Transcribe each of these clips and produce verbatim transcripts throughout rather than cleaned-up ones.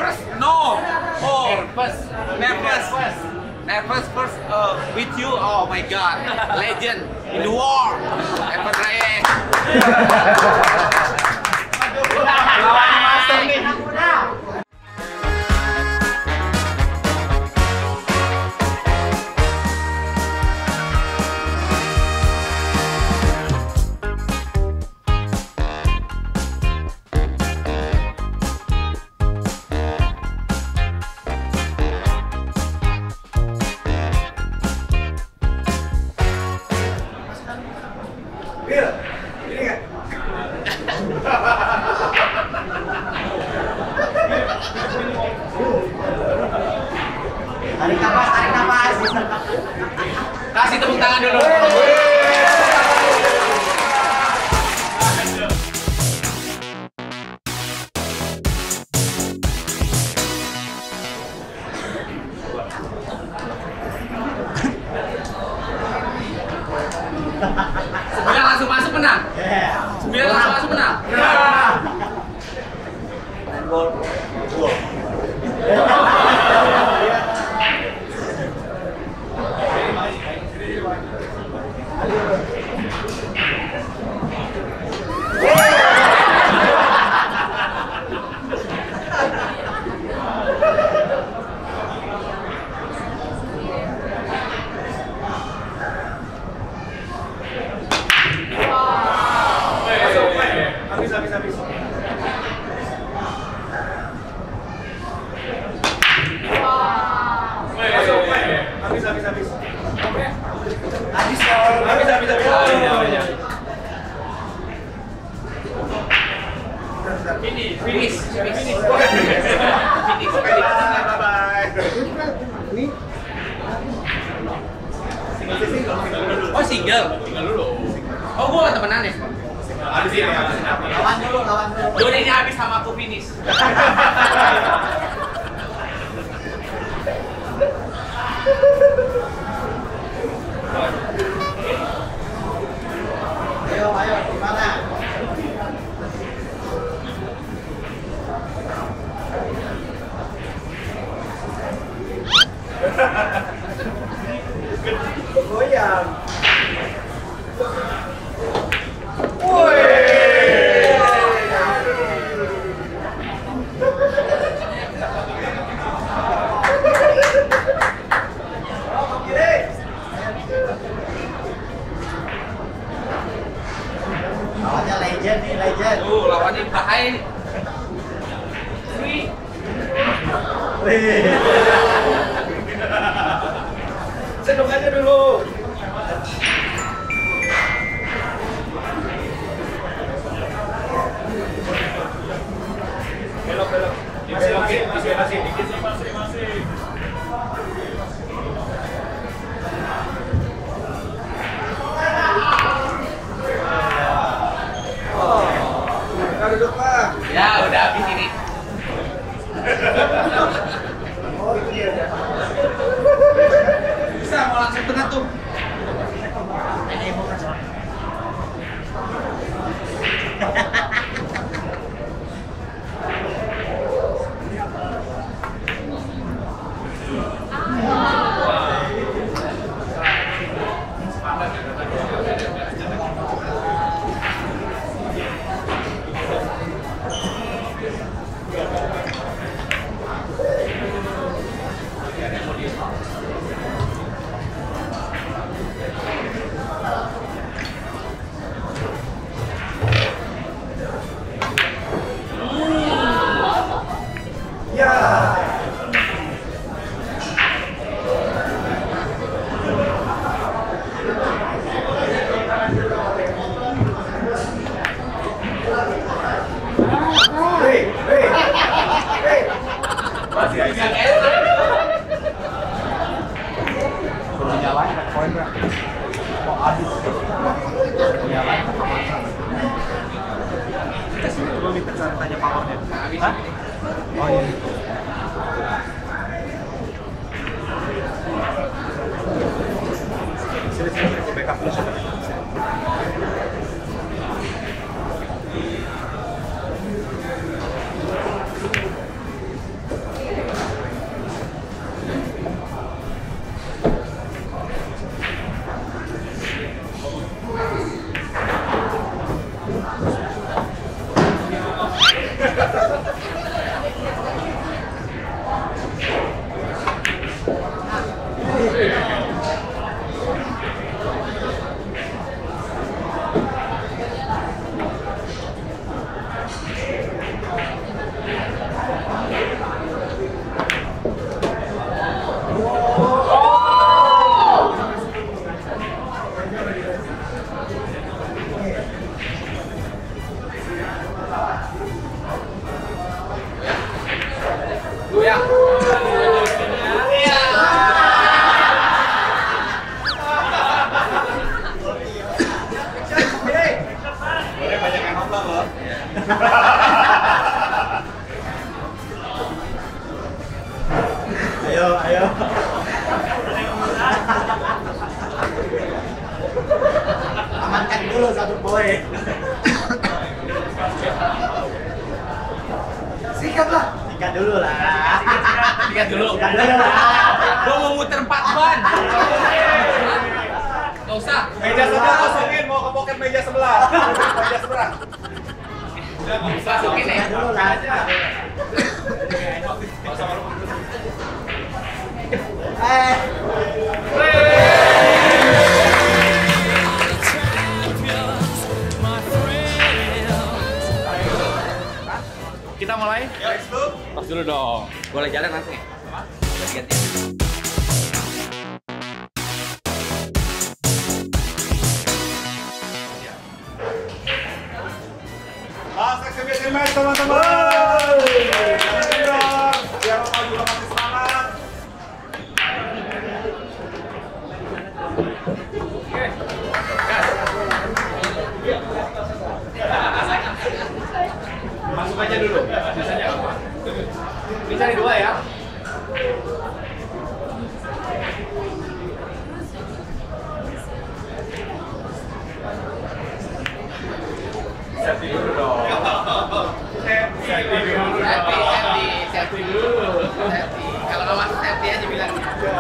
nervous? No. Oh, Nervous. nervous. Nervous first uh, with you. Oh my God, legend in the war. Evan Reyes. Lawan master nih. Tarik nafas, tarik nafas. Kasih tepuk tangan dulu. Sembilan langsung masuk menang. Sembilan langsung masuk menang. Gol. Gol. Habis, habis, habis. Habis, habis, habis. Habis dong. Habis, habis, habis. Finish, finish, finish. Finish, Bye bye. Oh single. Tinggal dulu. Oh gua nggak temenan ya. Habis ini, habis ini. Lawan dulu, lawan dulu. Jodoh ini habis sama aku finish. Ayo, ayo, gimana? Goyang. Lawannya legend nih, legend. Tuh lawannya bahaya nih. Wih. Seneng aja dulu. Belok, belok. Masih, masih, masih, masih. Dikit sih, masih, masih. Oh, udah duduk Pak. Ya udah habis ini. Oh, itu dia. Bisa mau langsung tengah tuh. Ini ibu kan soalnya. Tanya powernya. Hah? Oh iya. Sini sini aku backup dulu. ayo, ayo. Amankan dulu satu poin. Sikat lah. Sikat dulu lah. Lihat dulu. Sikat dulu lah. Gua mau muter empat ban. Gak usah. Meja sebelah kosongin, mau ke pocket meja sebelah. Meja sebelah. Masukin ya. Sikat dulu lah. Eh. Kita mulai? Ya, tos dulu dong. Boleh jalan langsung ya? Ganti. Last exhibition match teman-teman. Biar mau juga masih semangat. Masuk aja dulu. Biasanya apa? Ini cari dua ya. Selfie dulu dong. Selfie dulu. Selfie, selfie, selfie dulu. Selfie. Kalau nggak masuk selfie aja bilang.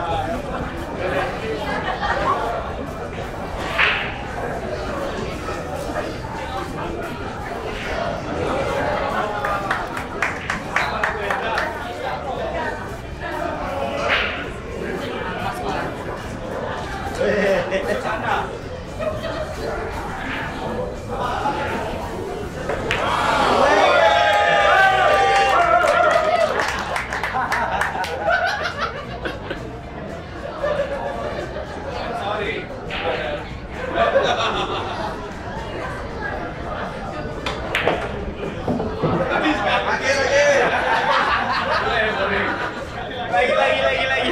Lagi, lagi, lagi, lagi.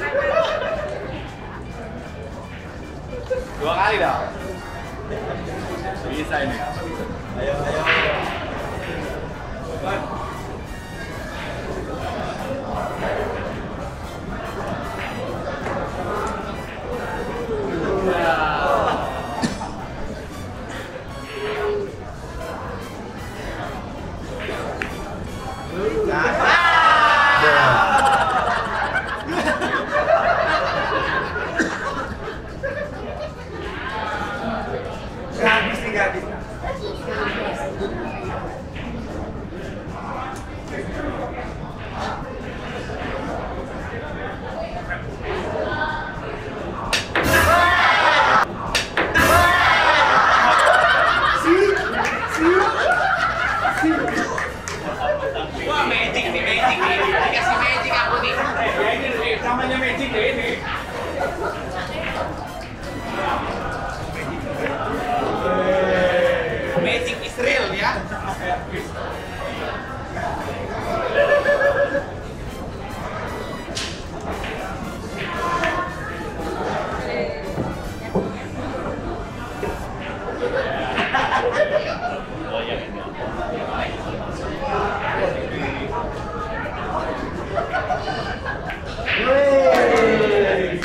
Dua kali dong. Bisa ini. Ayo, ayo. Habis nih, habis. Wah, magic nih, magic nih. Dikasih magic aku nih. Ya ini nih, namanya magic deh ini. Magic is real ya. Wey.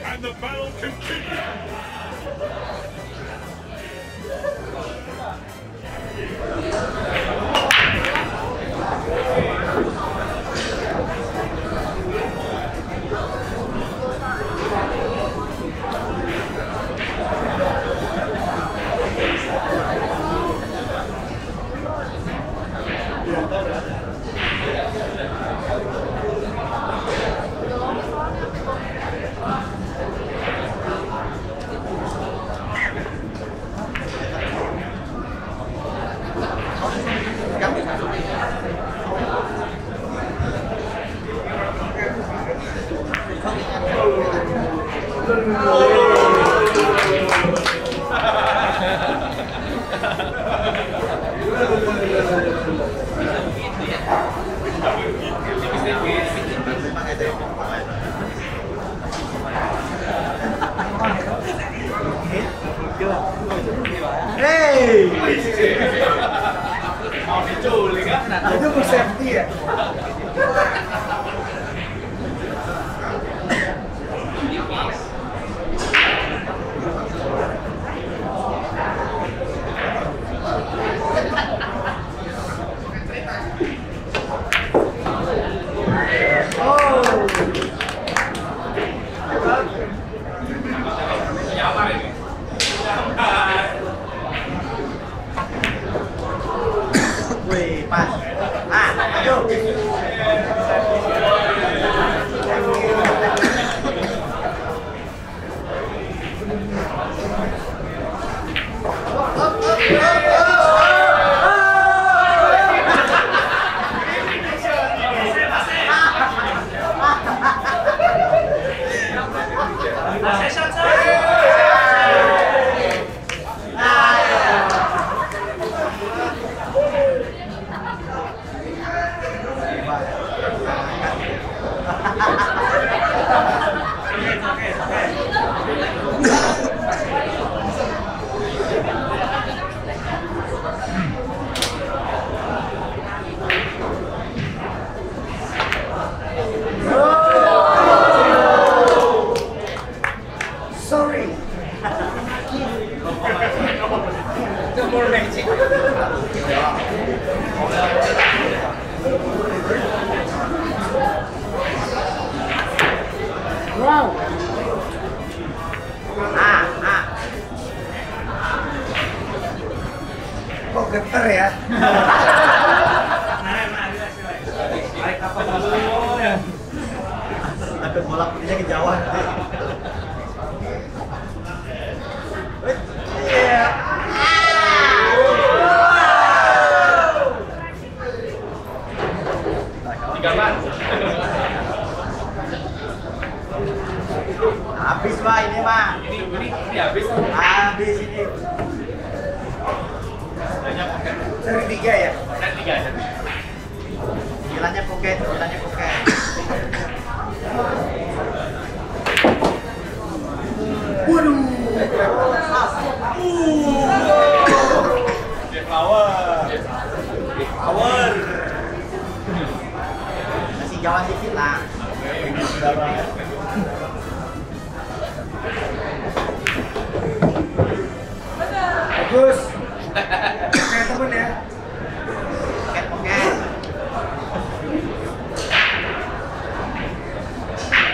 And the battle continues. Hey, Mau diculik kan? itu mau safety ya? Nyamar ini. Wih, pas. Ah, ayo. Sorry. No more magic. Wow. Ah, ah. Kok geter ya? Ada bola putihnya kejauhan. Iya. Tiga ban. Habis mah ini mah. Ini ini ini habis. Habis ini. Banyak poket. Seri tiga ya? Dan tiga aja. Gilanya poket, gilanya poket. Waduh. Get power. Power. Masih jauhan dikit lah. Bagus. Kayak temen ya. Poket poket.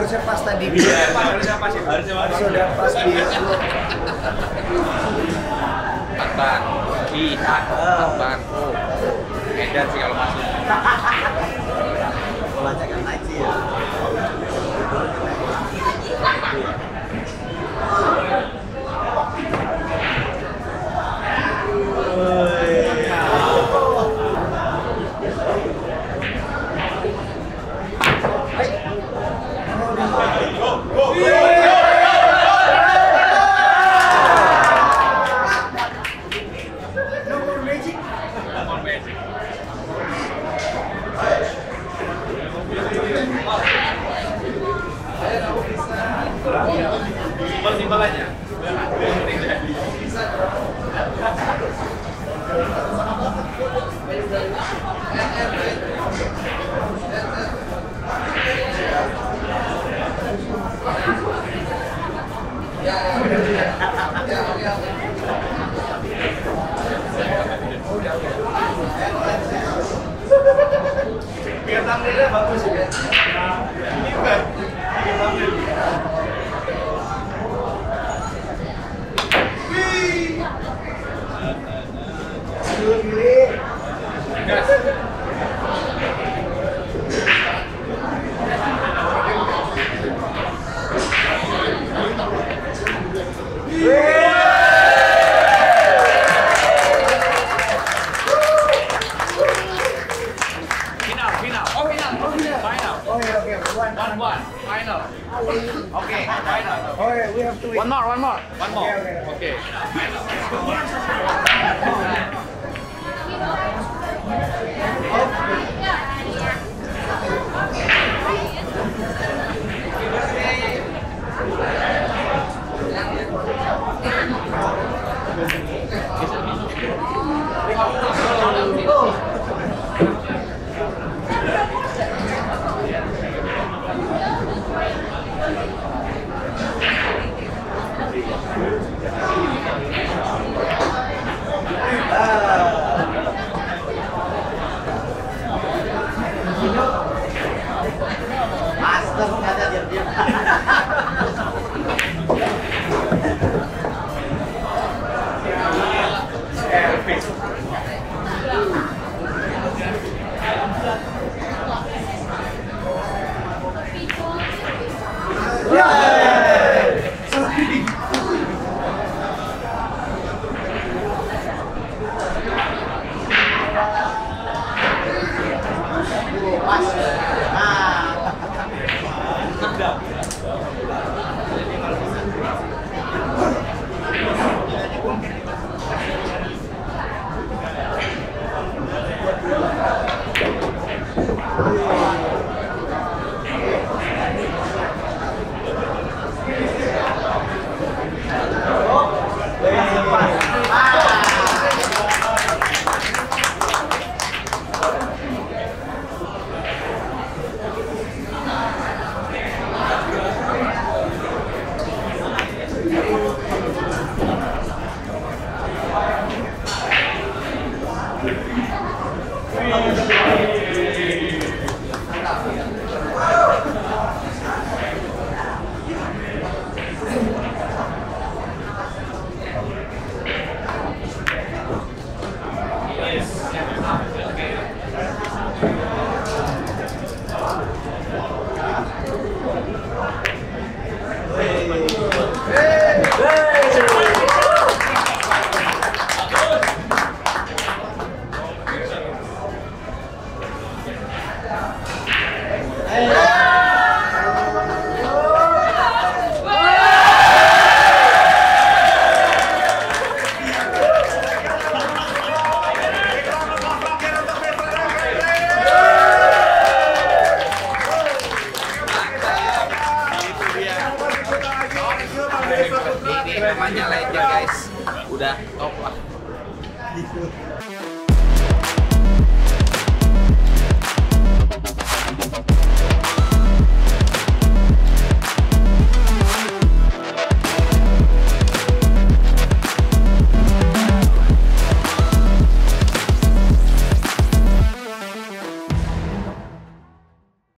harusnya pas tadi. Iya, harusnya pas itu. Harusnya pas. Sudah pas di. Ban, iya, ban, oh, edan sih kalau masuk. Bola jangan naik sih ya. Simbalannya. Biar tampilnya bagus ya. Ini bukan. Biar tampil. Final, final. Oh, final. Oh, final. Final. Okay, okay, one, One, one. Final. Okay, final. Okay, we have to wait. One more, one more. One more. Okay, Okay. Master kata diam-diam. Ini namanya legend guys, udah top lah.